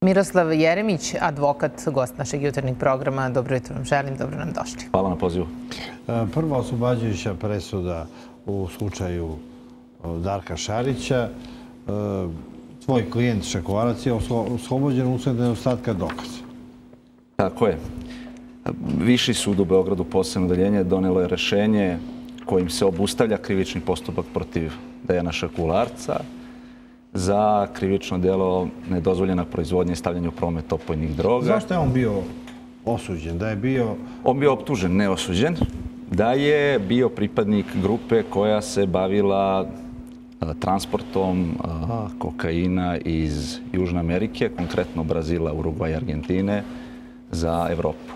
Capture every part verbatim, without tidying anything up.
Miroslav Jeremić, advokat, gost našeg jutarnjeg programa. Dobro jutro vam želim, dobro nam došli. Hvala na pozivu. Prva oslobađajuća presuda u slučaju Darka Šarića. Tvoj klijent Šekovarac je oslobođen usled nedostatka dokaza. Tako je. Viši sud u Beogradu, posebno odeljenje, donelo je rešenje kojim se obustavlja krivični postupak protiv Dejana Šekularca za krivično delo nedozvoljena proizvodnja i stavljanja u promet opojnih droga. Zašto je on bio osuđen? Da je bio... On bio optužen, ne osuđen, da je bio pripadnik grupe koja se bavila transportom kokaina iz Južne Amerike, konkretno Brazila, Urugvaja i Argentine, za Evropu.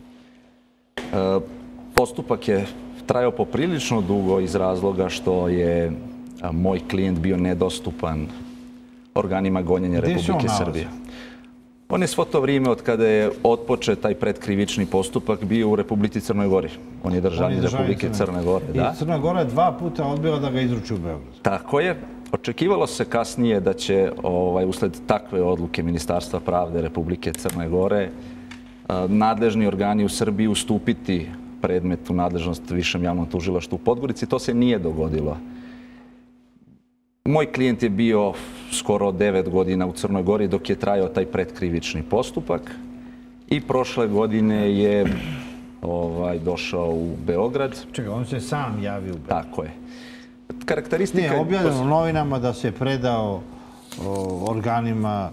Postupak je trajao poprilično dugo iz razloga što je moj klijent bio nedostupan organima gonjenja Republike Srbije. On je svo to vrijeme od kada je otpočet taj predkrivični postupak bio u Republici Crnoj Gori. On je državljanin Republike Crne Gore. I Crna Gora je dva puta odbila da ga izruči u Beograd. Tako je. Očekivalo se kasnije da će usled takve odluke Ministarstva pravde Republike Crne Gore nadležni organi u Srbiji ustupiti predmet u nadležnost Višem javnom tužilaštvu u Podgorici. To se nije dogodilo. Moj klijent je bio skoro devet godina u Crnoj Gori dok je trajao taj predkrivični postupak i prošle godine je došao u Beograd. Čekaj, on se sam javio u Beograd. Tako je. Karakteristika... Nije objavljeno u novinama da se predao organima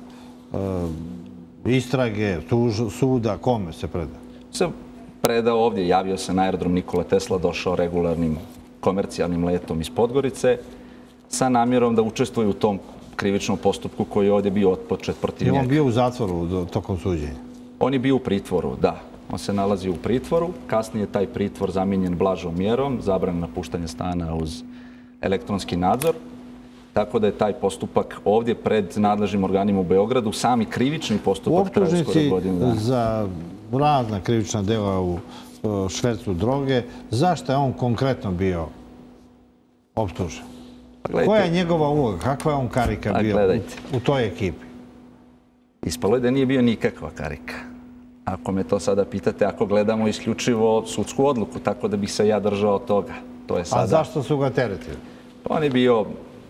istrage, suda, kome se predao? Se predao ovdje, javio se na aerodrom Nikola Tesla, došao regularnim komercijalnim letom iz Podgorice sa namjerom da učestvuje u tom krivičnom postupku koji je ovdje bio otpočet protiv njega. Je on bio u zatvoru tokom suđenja? On je bio u pritvoru, da. On se nalazi u pritvoru. Kasnije je taj pritvor zamijenjen blažom mjerom, zabrana napuštanja stana uz elektronski nadzor. Tako da je taj postupak ovdje pred nadležnim organima u Beogradu, sami krivični postupak traje skoro godinu dana. U optužnici za razna krivična dela u švercu droge, zašto je on konkretno bio optužen? Koja je njegova uloga? Kakva je on karika bio u toj ekipi? Ispalo je da nije bio nikakva karika. Ako me to sada pitate, ako gledamo isključivo sudsku odluku, tako da bih se ja držao toga. A zašto su ga teretili? On je bio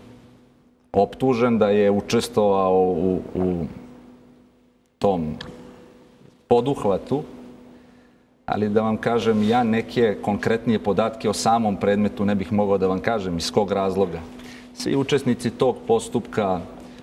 optužen da je učestvovao u tom poduhvatu, ali da vam kažem, ja neke konkretnije podatke o samom predmetu ne bih mogao da vam kažem iz kog razloga. Svi učesnici tog postupka,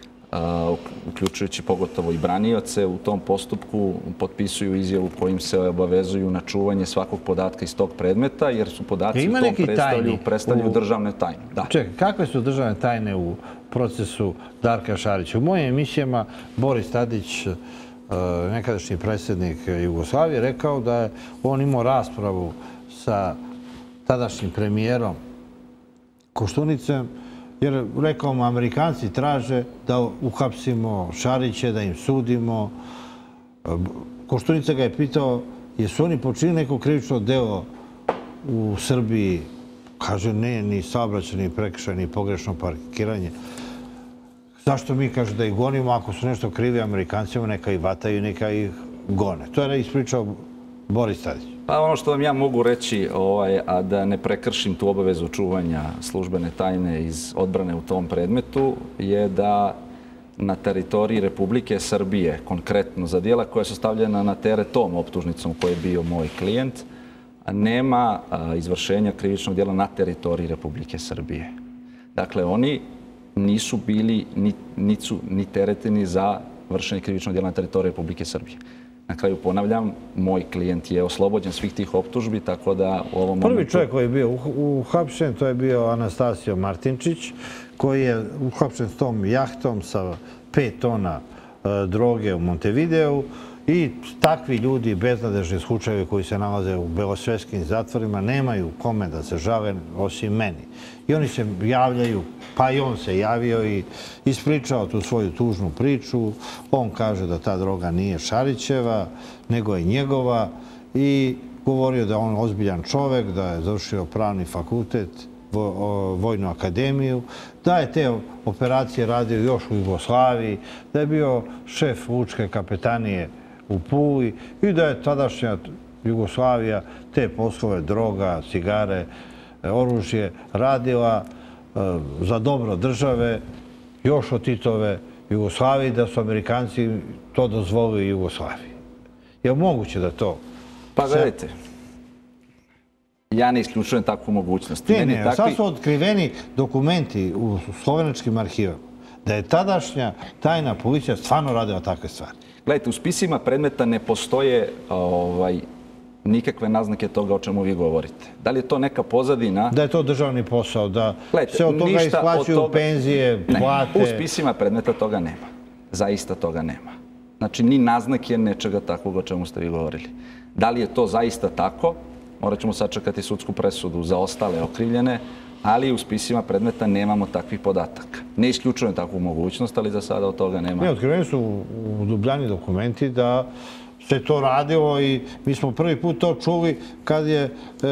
uključujući pogotovo i branioce, u tom postupku potpisuju izjavu kojim se obavezuju na čuvanje svakog podatka iz tog predmeta, jer su podaci u tom predstavljaju državne tajne. Čekaj, kakve su državne tajne u procesu Darka Šarića? U mojim emisijama Boris Tadić, nekadašnji predsjednik Jugoslavije, rekao da je on imao raspravu sa tadašnjim premijerom Koštunicem, jer rekao mu, Amerikanci traže da uhapsimo Šarića, da im sudimo. Koštunica ga je pitao, jesu oni počinili neko krivično delo u Srbiji? Kaže, ne, ni saobraćaj, ni prekršaj, ni pogrešno parkiranje. Zašto mi, kaže, da ih gonimo? Ako su nešto krivi Amerikancima, neka ih vataju, neka ih gone. To je ispričao Boris Tadić. Pa ono što vam ja mogu reći, a da ne prekršim tu obavezu čuvanja službene tajne iz odbrane u tom predmetu, je da na teritoriji Republike Srbije, konkretno za dijela koja su stavljena na teret tom optužnicom koji je bio moj klijent, nema izvršenja krivičnog dijela na teritoriji Republike Srbije. Dakle, oni nisu bili ni tereteni za vršenje krivičnog dijela na teritoriji Republike Srbije. Na kraju ponavljam, moj klijent je oslobođen svih tih optužbi, tako da u ovom momentu... Prvi čovjek koji je bio uhapšen, to je bio Anastasio Martinčić, koji je uhapšen s tom jahtom sa pet tona droge u Montevideu i takvi ljudi, beznadežni slučajevi koji se nalaze u belosvetskim zatvorima, nemaju kome da se žale osim meni. I oni se javljaju, pa i on se javio i ispričao tu svoju tužnu priču. On kaže da ta droga nije Šarićeva, nego je njegova i govorio da je on ozbiljan čovek, da je završio pravni fakultet vojnu akademiju, da je te operacije radio još u Jugoslaviji, da je bio šef lučke kapetanije u Puli i da je tadašnja Jugoslavija te poslove droga, cigare, oružje radila za dobro države još od Titove Jugoslavije, da su Amerikanci to dozvolili Jugoslaviji. Je li moguće da to... Pa gledajte, ja ne isključujem takvu mogućnost. Ne, ne, sad su otkriveni dokumenti u slovenačkim arhivama da je tadašnja tajna policija stvarno radila takve stvari. Gledajte, u spisima predmeta ne postoje nikakve naznake toga o čemu vi govorite. Da li je to neka pozadina... Da je to državni posao, da se od toga isplaćuju penzije, plate... Ne, u spisima predmeta toga nema. Zaista toga nema. Znači, ni naznake nečega takvog o čemu ste vi govorili. Da li je to zaista tako? Morat ćemo sačekati sudsku presudu za ostale okrivljene, ali u spisima predmeta nemamo takvih podataka. Ne isključujem takvu mogućnost, ali za sada od toga nema. Ne, otkriveni su u Ljubljani dokumenti da se to radilo i mi smo prvi put to čuli kad je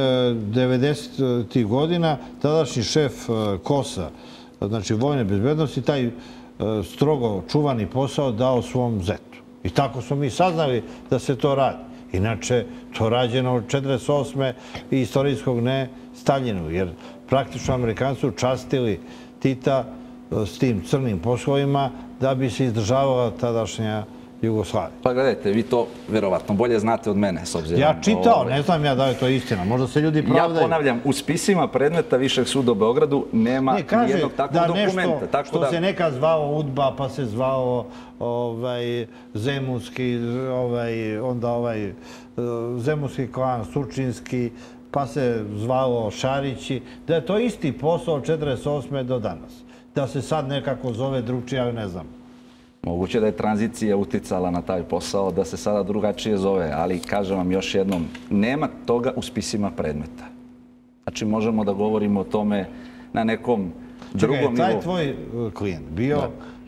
devedesetih godina tadašnji šef KOS-a, znači vojne bezbednosti, taj strogo čuvani posao dao svom zetu. I tako smo mi saznali da se to radi. Inače, to rađeno od četrdeset osme i istorijskog ne Staljinu, jer praktično Amerikanci su častili Tita s tim crnim poslovima da bi se izdržavala tadašnja Jugoslavija. Pa gledajte, vi to verovatno bolje znate od mene, s obzirom... Ja čitao, ne znam ja da je to istina, možda se ljudi pravdaju. Ja ponavljam, u spisima predmeta Višeg suda u Beogradu nema nijednog takvog dokumenta. Ne, kaže da nešto što se nekad zvao UDBA, pa se zvao Zemunski, onda ovaj Zemunski klan, Surčinski, pa se zvalo Šarići, da je to isti posao od četrdeset osme do danas. Da se sad nekako zove drugčije, ali ne znam. Moguće da je tranzicija uticala na taj posao, da se sada drugačije zove, ali kažem vam još jednom, nema toga u spisima predmeta. Znači, možemo da govorimo o tome na nekom drugom nivou. Čekaj, taj tvoj klijent bio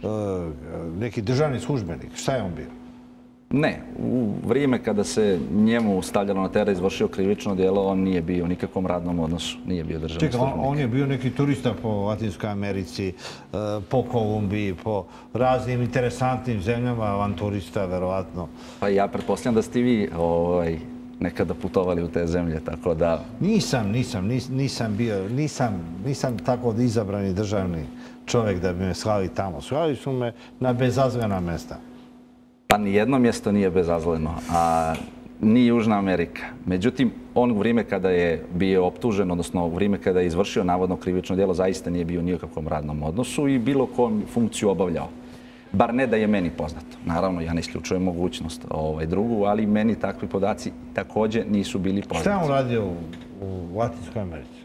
neki državni službenik, šta je on bio? Ne, u vrijeme kada se njemu stavljalo na teret, izvršio krivično djelo, on nije bio u nikakvom radnom odnosu, nije bio državni službenik. Čekaj, on je bio neki turista po Latinskoj Americi, po Kolumbiji, po raznim interesantnim zemljama, avanturista, verovatno. Pa ja pretpostavljam da ste vi nekada putovali u te zemlje, tako da... Nisam, nisam, nisam bio, nisam tako izabrani državni čovjek da bi me slali tamo. Slali su me na bezazlena mesta. Pa nijedno mjesto nije bezazleno, a ni Južna Amerika. Međutim, on u vrijeme kada je bio optužen, odnosno u vrijeme kada je izvršio navodno krivično djelo, zaista nije bio ni u kakvom radnom odnosu i bilo koju funkciju obavljao. Bar ne da je meni poznato. Naravno, ja ne isključujem mogućnost drugu, ali meni takvi podaci također nisu bili poznati. Šta je on radio u Latinskoj Americi?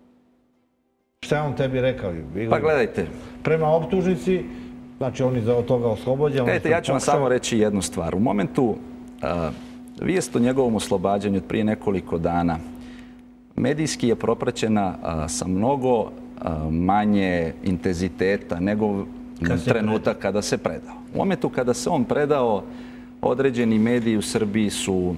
Šta je on tebi rekao? Pa gledajte. Prema optužnici, znači on je od toga oslobođen. Gledajte, ja ću vam samo reći jednu stvar. U momentu vijest o njegovom oslobađanju od prije nekoliko dana medijski je propraćena sa mnogo manje intenziteta nego trenutak kada se predao. U momentu kada se on predao, određeni mediji u Srbiji su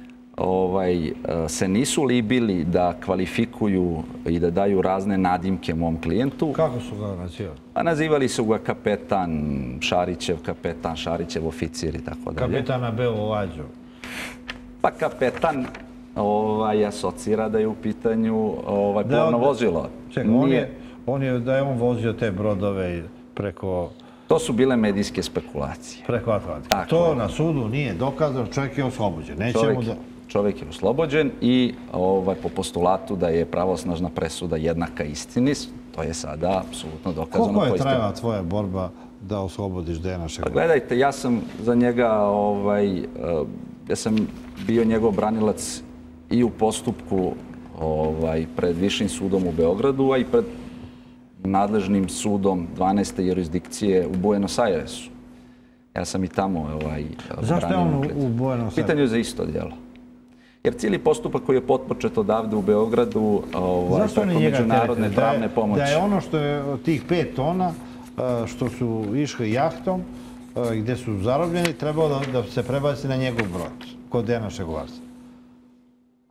se nisu libili da kvalifikuju i da daju razne nadimke mom klijentu. Kako su ga nazivali? Pa nazivali su ga kapetan Šarićev, kapetan Šarićev oficir i tako dalje. Kapetana Belo Lađo. Pa kapetan asocira da je u pitanju plovno vozilo. Čekaj, da je on vozio te brodove preko... To su bile medijske spekulacije. Preko Atlantika. To na sudu nije dokazano, čovjek je oslobođen. Čovjek je oslobođen i po postulatu da je pravosnažna presuda jednaka istini, to je sada apsolutno dokazano. Koliko je trajala tvoja borba da oslobodiš Dejana Šegovića? Gledajte, ja sam za njega, ja sam bio njegov branilac i u postupku pred Višim sudom u Beogradu, a i pred nadležnim sudom dvanaeste jurisdikcije u Buenos Airesu. Ja sam i tamo branio. Zašto je on u Buenos Airesu? Pitanje je za isto djelo. Jer cijeli postupak koji je potpočet odavde u Beogradu preko međunarodne pravne pomoći. Da je ono što je od tih pet tona što su išli jahtom, gdje su zarobljeni, trebalo da se prebaci na njegov brod, kod Dejana Šegovarca.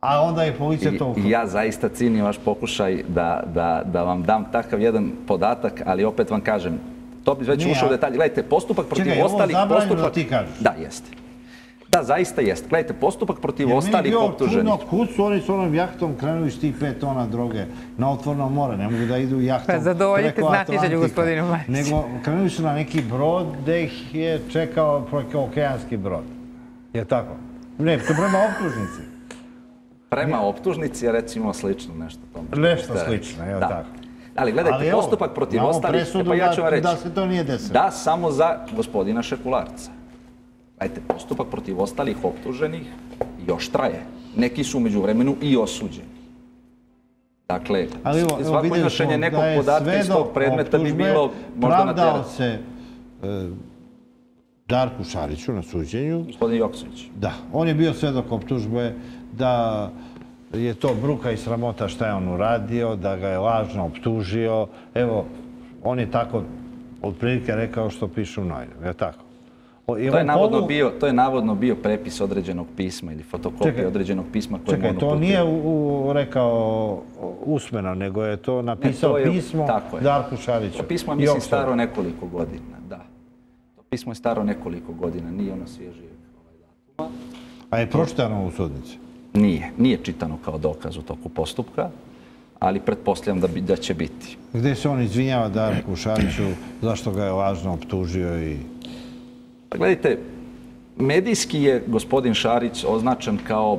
a onda je policija to I ja zaista cijenim vaš pokušaj da, da, da vam dam takav jedan podatak, ali opet vam kažem, to bi već ušao u detalje. Gledajte, postupak protiv Čekaj, ostalih... Čekaj, ovo postupak... da ti kažeš? Da, jeste. Da, zaista jeste. Gledajte, postupak protiv Jer ostalih optuženih... Meni je bilo čudno, kud su oni s onom jahtom krenuli s tih pet tona droge na otvoreno more. Ne mogu da idu jahtom Pa zadovoljite preko znatiželju, Atlantika. gospodine Marić. Nego krenuli su na neki brod gde ih je čekao okeanski brod. Je tako? Ne, to prema optužnici. Prema optužnici je recimo slično nešto tome. Nešto slično, evo tako. Ali gledajte, postupak protiv ostalih... Pa ja ću vam reći. Da se to nije desilo. Da, samo za gospodina Šekularca. Gledajte, postupak protiv ostalih optuženih još traje. Neki su umeđu vremenu i osuđeni. Dakle, svako iznošenje nekog podatka iz tog predmeta bi bilo možda na teret. Pravdao se Darku Šariću na suđenju. Gospodin Joksović. Da, on je bio svedok optužbe da je to bruka i sramota šta je on uradio, da ga je lažno optužio. Evo, on je tako otprilike rekao što piše u novinama, je tako? To je, navodno bio, to je navodno bio prepis određenog pisma ili fotokopija određenog pisma koje čekaj, to nije u, rekao usmeno, nego je to napisao ne, to je, pismo Darku Šariću. To pismo je, mislim, staro nekoliko godina, da. To pismo je staro nekoliko godina, nije ono svježije ovaj datuma. A je pročitano u sudnici? Nije, nije čitano kao dokaz u toku postupka, ali pretpostavljam da, bi, da će biti. Gde se on izvinjava Darku Šariću zašto ga je lažno optužio i... Pa gledajte, medijski je gospodin Šarić označen kao,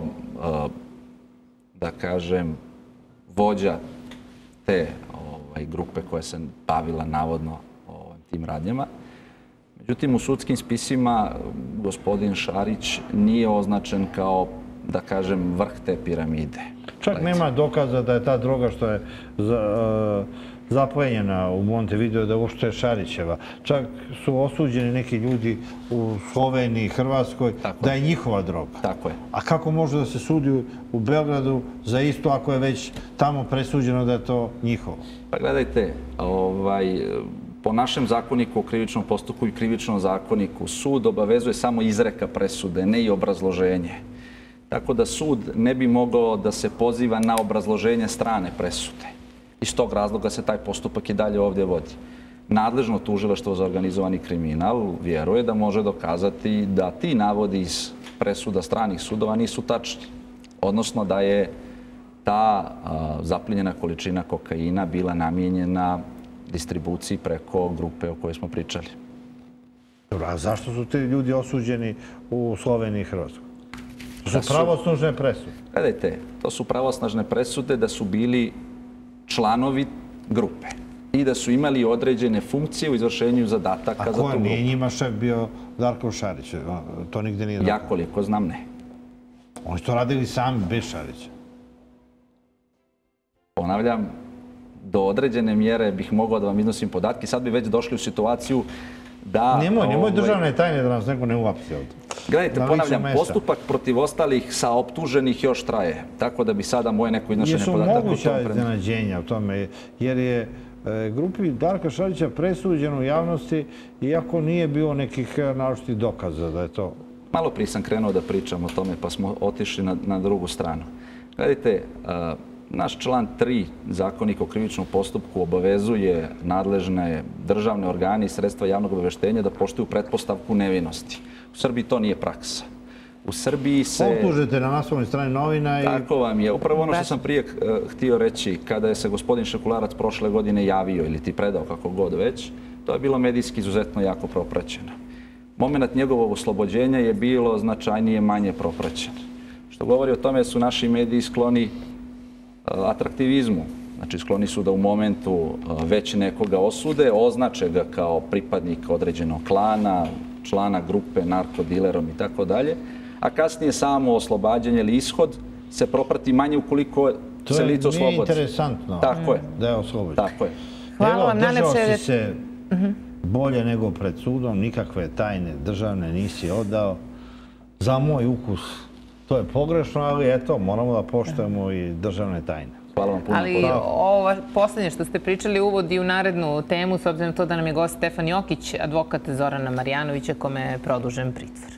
da kažem, vođa te ovaj, grupe koja se bavila navodno ovaj, tim radnjama. Međutim, u sudskim spisima gospodin Šarić nije označen kao, da kažem, vrh te piramide. Čak nema dokaza da je ta droga što je zaplenjena u Montevideo da uopšte je Šarićeva. Čak su osuđeni neki ljudi u Sloveniji i Hrvatskoj da je njihova droga. Tako je. A kako može da se sudi u Beogradu za isto ako je već tamo presuđeno da je to njihovo? Pa gledajte, ovaj, po našem zakoniku o krivičnom postupku i krivičnom zakoniku sud obavezuje samo izreka presude, ne i obrazloženje. Tako da sud ne bi mogao da se poziva na obrazloženje strane presude. Iz tog razloga se taj postupak i dalje ovdje vodi. Nadležno tužilaštvo za organizovani kriminal vjeruje da može dokazati da ti navodi iz presuda stranih sudova nisu tačni. Odnosno da je ta zapljenjena količina kokaina bila namijenjena distribuciji preko grupe o kojoj smo pričali. Dobro, a zašto su ti ljudi osuđeni u Sloveniji i Hrvatskoj? To su pravosnažne presude. Gledajte, to su pravosnažne presude da su bili članovi grupe i da su imali određene funkcije u izvršenju zadataka za tu grupu. A ko nije njima šef bio Darko Šarić? To nigde nije dobro. Ja koliko znam, ne. Oni su to radili sami, bez Šarića. Ponavljam, do određene mjere bih mogao da vam iznosim podatke. Sad bi već došli u situaciju da... Nemoj, nemoj državne tajne da nas neko ne uapsi ovdje. Gledajte, ponavljam, postupak protiv ostalih sa optuženih još traje. Tako da bi sada moje neko iznošenje podataka... Jesu moguća iznenađenja u tome, jer je grupi Darka Šarića presuđeno u javnosti, iako nije bilo nekih naročitih dokaza da je to... Malo prije sam krenuo da pričam o tome, pa smo otišli na, na drugu stranu. Gledajte, naš član tri Zakonika o krivičnom postupku obavezuje nadležne državne organe i sredstva javnog obaveštenja da poštuju pretpostavku nevinosti. U Srbiji to nije praksa. U Srbiji se... Optužete na naslovnoj strani novina i... Tako vam je. Upravo ono što sam prije htio reći, kada je se gospodin Šekularac prošle godine javio ili ti predao kako god već, to je bilo medijski izuzetno jako propraćeno. Moment njegovog oslobođenja je bilo značajnije manje propraćen. Što govori o tome su naši mediji skloni atraktivizmu. Znači, skloni su da u momentu već nekoga osude, označe ga kao pripadnik određenog klana, člana grupe, narkodilerom i tako dalje, a kasnije samo oslobađanje ili ishod se proprati manje ukoliko se lice oslobodi. To nije interesantno da je oslobođen. Tako je. Hvala vam, držao si se bolje nego pred sudom, nikakve tajne državne nisi odao. Za moj ukus to je pogrešno, ali eto, moramo da poštujemo i državne tajne. Hvala vam puno. Ali ovo posljednje što ste pričali uvodi u narednu temu, s obzirom na to da nam je gost Stefan Jokić, advokat Zorana Marjanovića, kome je produžen pritvor.